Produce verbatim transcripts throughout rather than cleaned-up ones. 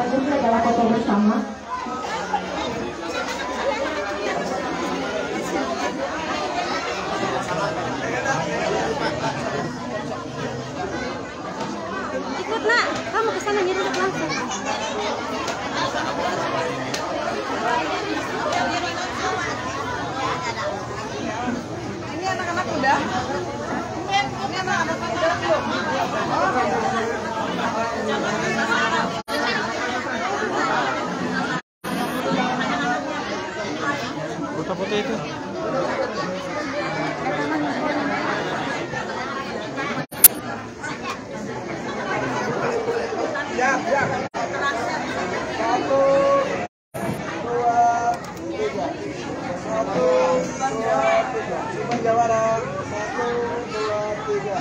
selanjutnya adalah foto bersama. Ikut nak, kamu kesana jadi langsung. Ini anak-anak udah. Ini anak-anak udah belum. Foto-foto itu. Siap, siap. Satu, dua, tiga. Satu, dua, tiga. Simpan jawara. Satu, dua, tiga.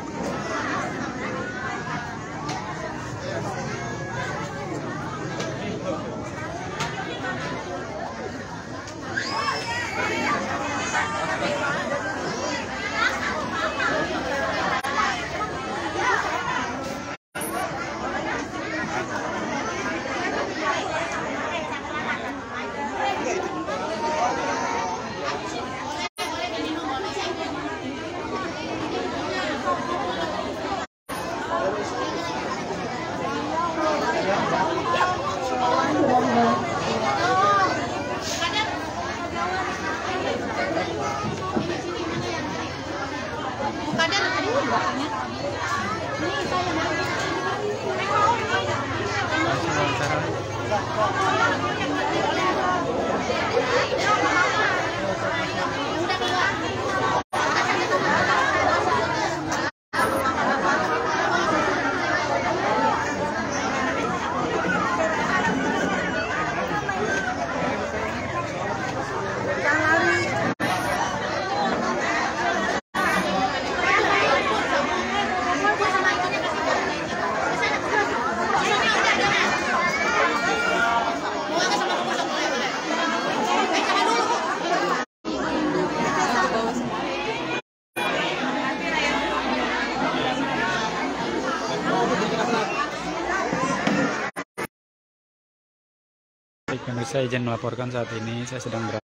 Pemirsa, izin melaporkan saat ini saya sedang berada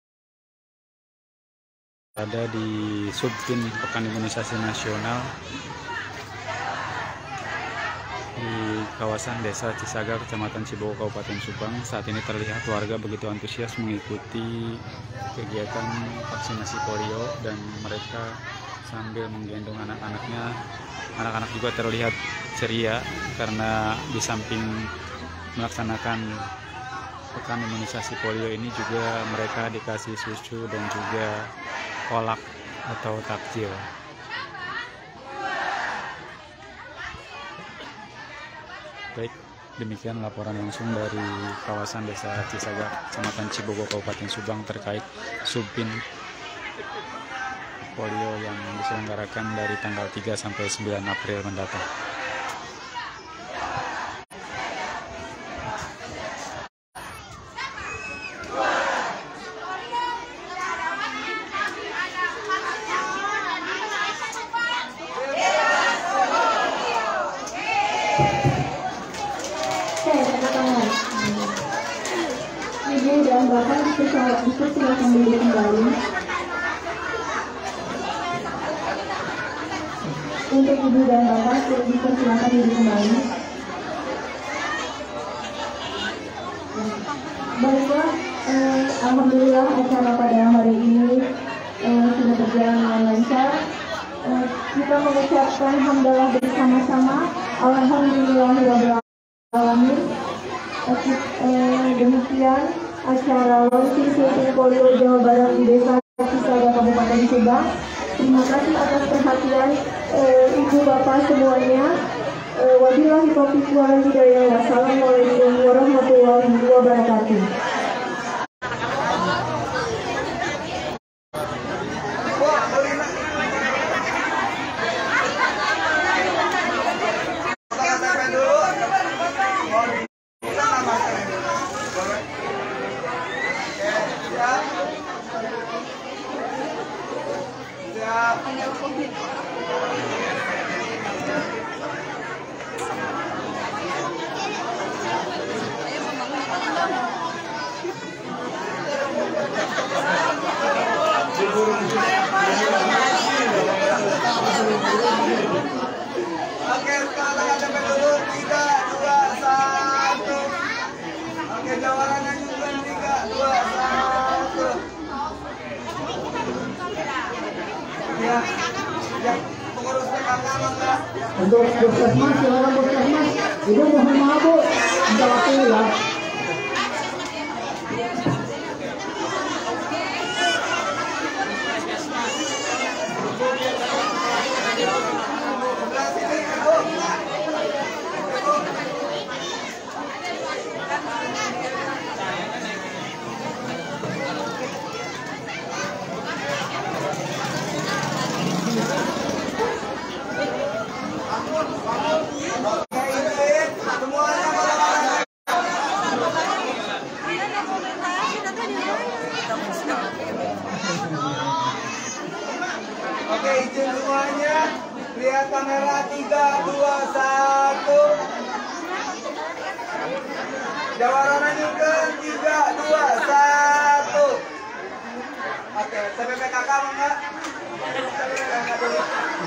di Subtin Pekan Imunisasi Nasional di kawasan Desa Cisaga, Kecamatan Cibogo, Kabupaten Subang. Saat ini terlihat warga begitu antusias mengikuti kegiatan vaksinasi polio dan mereka sambil menggendong anak-anaknya. Anak-anak juga terlihat ceria karena di samping melaksanakan pekan imunisasi polio ini juga mereka dikasih susu dan juga kolak atau takjil. Baik, demikian laporan langsung dari kawasan Desa Cisaga, Kecamatan Cibogo, Kabupaten Subang terkait Subtin polio yang diselenggarakan dari tanggal tiga sampai sembilan April mendatang. Ibu dan bapak pesawat itu silakan duduk kembali. Untuk ibu dan bapak silakan duduk kembali. Baiklah, eh, alhamdulillah acara pada hari ini eh, sudah berjalan dengan lancar. Eh, kita mengucapkan hamdalah bersama-sama. Alhamdulillahirabbil alamin. Eh, demikian acara launching Subtin polio Jawa Barat di Desa Cisaga, Kabupaten Subang. Terima kasih atas perhatian eh, ibu bapak semuanya. Eh, wabillahi taufiq wal hidayah. Wassalamualaikum warahmatullahi wabarakatuh. Untuk puskesmas, silakan puskesmas. Ibu mohon maaf Bu, minta waktu ya. Oke, izin semuanya. Lihat kamera tiga, dua, satu. Jawara juga tiga, dua, satu. Oke, T P P K K enggak? T P P K K dulu.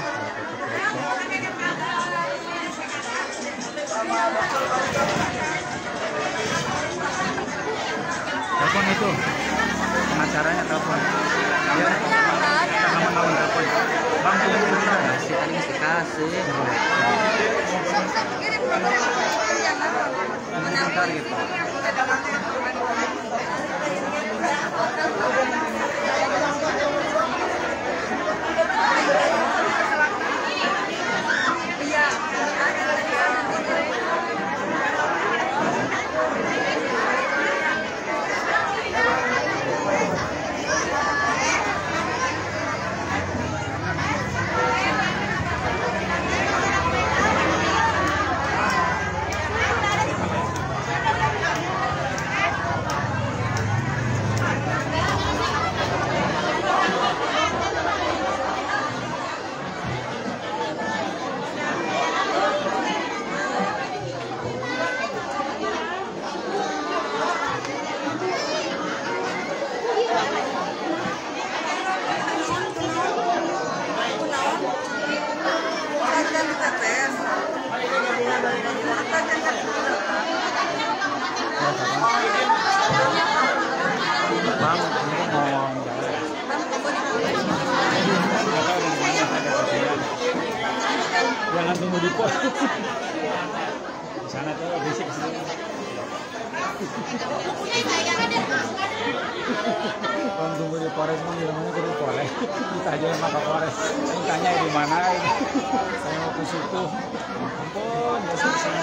Telepon itu. Pengacaranya telepon. Ya. Telepon telepon. Bang, kasih tadi kasih kasih. Bentar gitu. Jangan tunggu di pos. Di sana tuh berisik sih. Kalau tunggu di Polres mah bilangnya ke Polres. Kita aja yang ke Polres. Ini tanya di mana ini. Saya mau ke situ. Ampun, ya sih.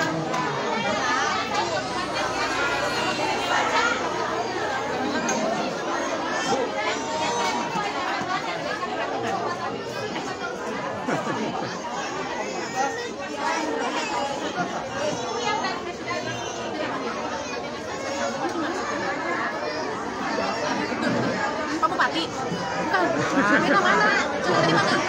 Pak Bupati? Bukan. Beda mana? Coba dari mana?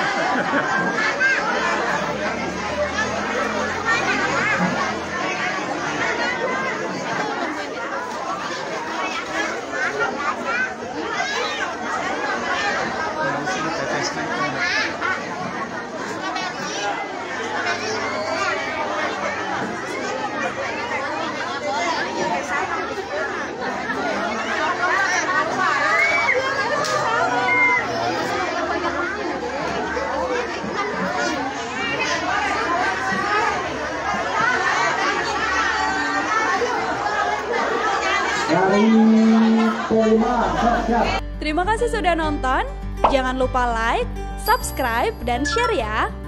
Terima kasih sudah nonton. Jangan lupa like, subscribe, dan share ya.